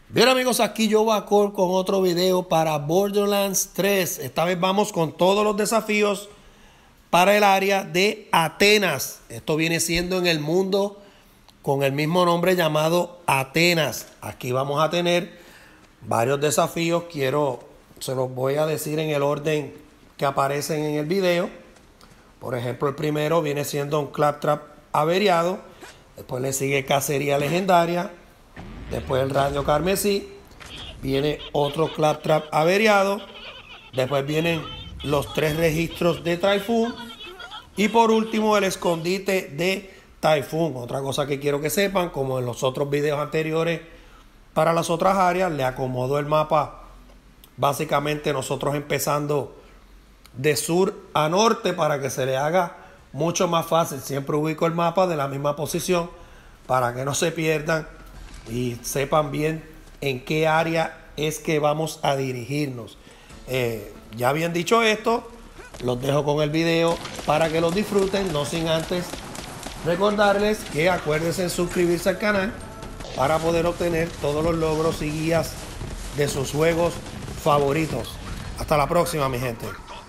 Bien amigos, aquí yo Bacor con otro video para Borderlands 3. Esta vez vamos con todos los desafíos para el área de Atenas. Esto viene siendo en el mundo con el mismo nombre llamado Atenas. Aquí vamos a tener varios desafíos. Se los voy a decir en el orden que aparecen en el video. Por ejemplo, el primero viene siendo un Claptrap averiado. Después le sigue Cacería Legendaria. Después el Radio Carmesí. Viene otro Claptrap averiado. Después vienen los 3 registros de Typhoon. Y por último el escondite de Typhoon. Otra cosa que quiero que sepan, como en los otros videos anteriores para las otras áreas, le acomodo el mapa básicamente nosotros empezando de sur a norte para que se le haga mucho más fácil. Siempre ubico el mapa de la misma posición para que no se pierdan y sepan bien en qué área es que vamos a dirigirnos. Ya bien dicho esto, los dejo con el video para que los disfruten, no sin antes recordarles que acuérdense en suscribirse al canal para poder obtener todos los logros y guías de sus juegos favoritos. Hasta la próxima, mi gente.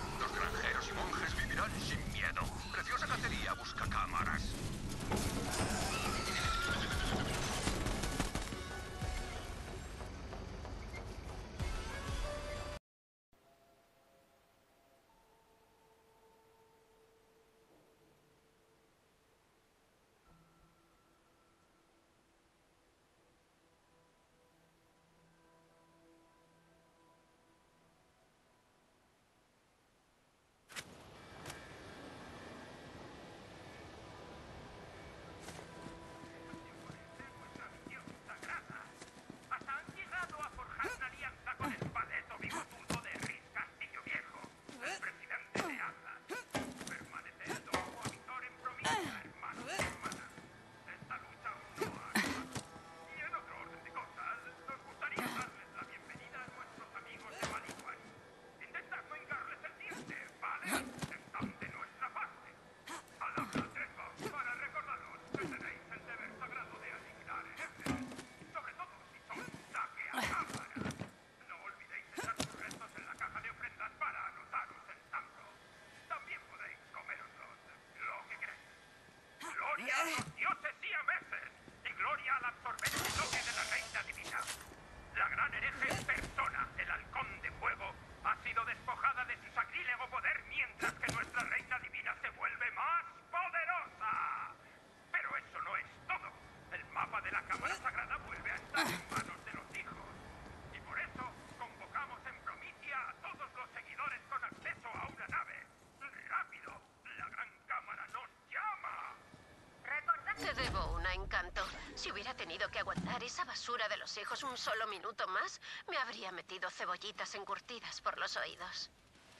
Dioses y a veces, y gloria al absorbente toque de la reina divina. La gran hereje en persona, el halcón de fuego, ha sido despojada de su sacrílego poder mientras que nuestra reina divina se vuelve más poderosa. Pero eso no es todo. El mapa de la cámara sagrada vuelve a estar en manos de los hijos. Y por eso convocamos en Promitia a todos los seguidores con acceso a una nave. ¡Rápido! La gran cámara nos llama. Te debo una, Encanto. Si hubiera tenido que aguantar esa basura de los hijos un solo minuto más, me habría metido cebollitas encurtidas por los oídos.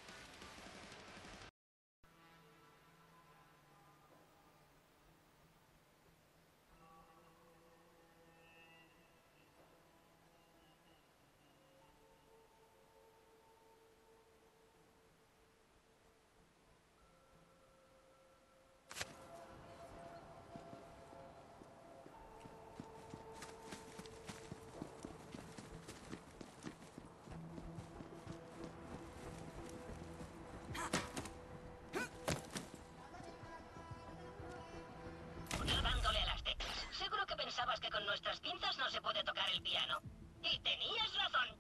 Dándole a las teclas. Seguro que pensabas que con nuestras pinzas no se puede tocar el piano. Y tenías razón.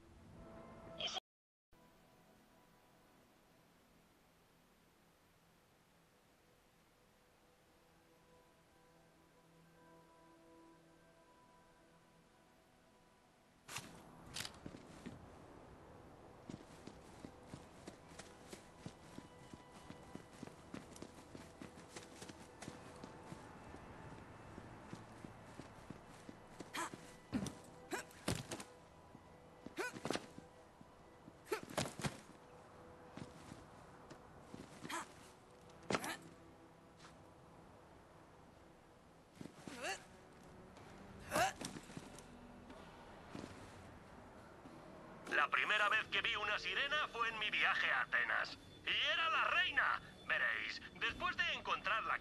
La primera vez que vi una sirena fue en mi viaje a Atenas. Y era la reina. Veréis, después de encontrarla...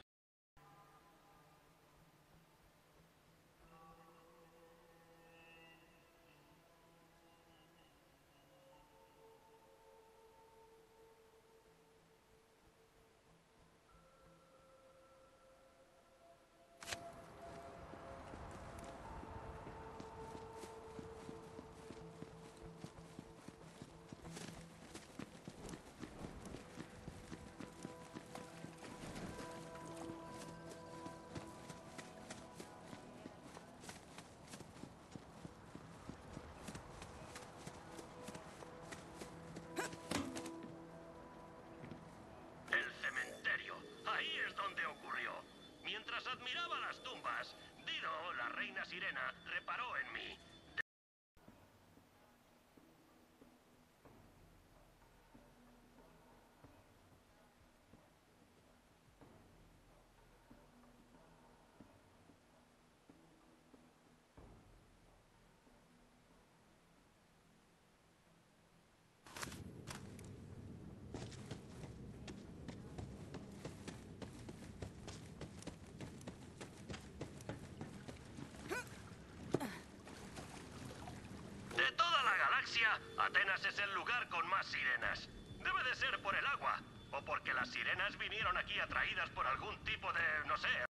Atenas es el lugar con más sirenas. Debe de ser por el agua. O porque las sirenas vinieron aquí atraídas por algún tipo de, no sé,